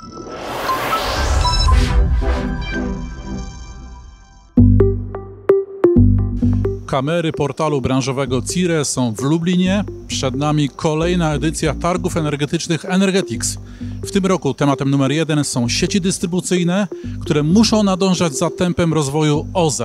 Kamery portalu branżowego CIRE są w Lublinie. Przed nami kolejna edycja targów energetycznych Energetics. W tym roku tematem numer 1 są sieci dystrybucyjne, które muszą nadążać za tempem rozwoju OZE.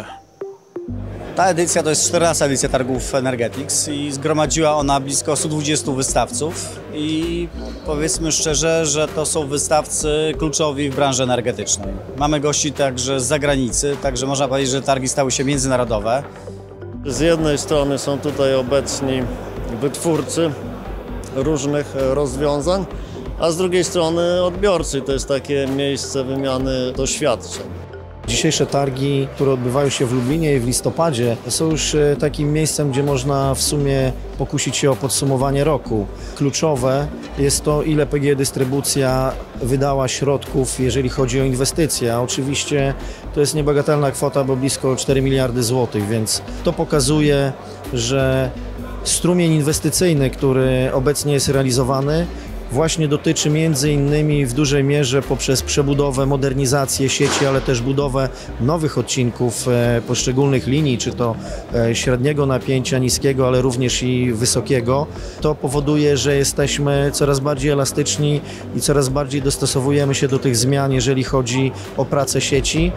Ta edycja to jest 14. edycja targów Energetics i zgromadziła ona blisko 120 wystawców i powiedzmy szczerze, że to są wystawcy kluczowi w branży energetycznej. Mamy gości także z zagranicy, także można powiedzieć, że targi stały się międzynarodowe. Z jednej strony są tutaj obecni wytwórcy różnych rozwiązań, a z drugiej strony odbiorcy. To jest takie miejsce wymiany doświadczeń. Dzisiejsze targi, które odbywają się w Lublinie i w listopadzie, są już takim miejscem, gdzie można w sumie pokusić się o podsumowanie roku. Kluczowe jest to, ile PGE Dystrybucja wydała środków, jeżeli chodzi o inwestycje. A oczywiście to jest niebagatelna kwota, bo blisko 4 miliardy złotych, więc to pokazuje, że strumień inwestycyjny, który obecnie jest realizowany, właśnie dotyczy między innymi w dużej mierze poprzez przebudowę, modernizację sieci, ale też budowę nowych odcinków poszczególnych linii, czy to średniego napięcia, niskiego, ale również i wysokiego. To powoduje, że jesteśmy coraz bardziej elastyczni i coraz bardziej dostosowujemy się do tych zmian, jeżeli chodzi o pracę sieci.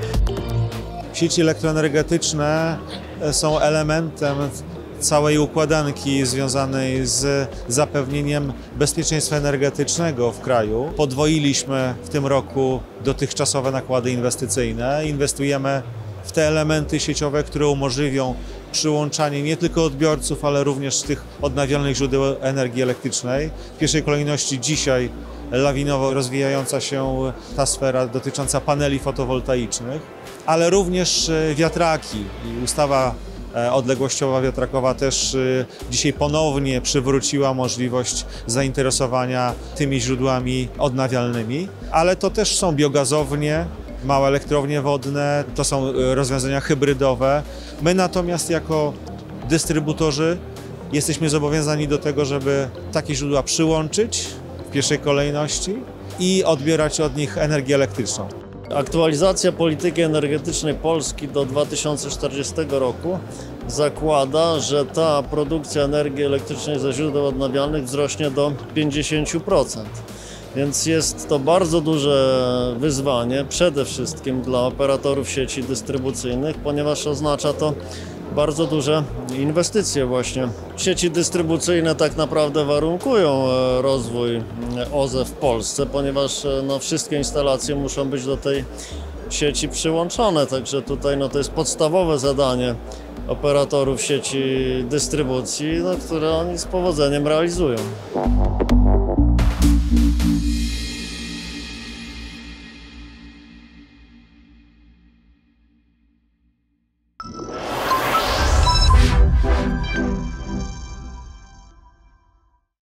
Sieci elektroenergetyczne są elementem całej układanki związanej z zapewnieniem bezpieczeństwa energetycznego w kraju. Podwoiliśmy w tym roku dotychczasowe nakłady inwestycyjne. Inwestujemy w te elementy sieciowe, które umożliwią przyłączanie nie tylko odbiorców, ale również tych odnawialnych źródeł energii elektrycznej. W pierwszej kolejności dzisiaj lawinowo rozwijająca się ta sfera dotycząca paneli fotowoltaicznych, ale również wiatraki i ustawa odległościowa wiatrakowa też dzisiaj ponownie przywróciła możliwość zainteresowania tymi źródłami odnawialnymi, ale to też są biogazownie, małe elektrownie wodne, to są rozwiązania hybrydowe. My natomiast jako dystrybutorzy jesteśmy zobowiązani do tego, żeby takie źródła przyłączyć w pierwszej kolejności i odbierać od nich energię elektryczną. Aktualizacja polityki energetycznej Polski do 2040 roku zakłada, że ta produkcja energii elektrycznej ze źródeł odnawialnych wzrośnie do 50%. Więc jest to bardzo duże wyzwanie, przede wszystkim dla operatorów sieci dystrybucyjnych, ponieważ oznacza to bardzo duże inwestycje właśnie. Sieci dystrybucyjne tak naprawdę warunkują rozwój OZE w Polsce, ponieważ wszystkie instalacje muszą być do tej sieci przyłączone, także tutaj to jest podstawowe zadanie operatorów sieci dystrybucji, które oni z powodzeniem realizują.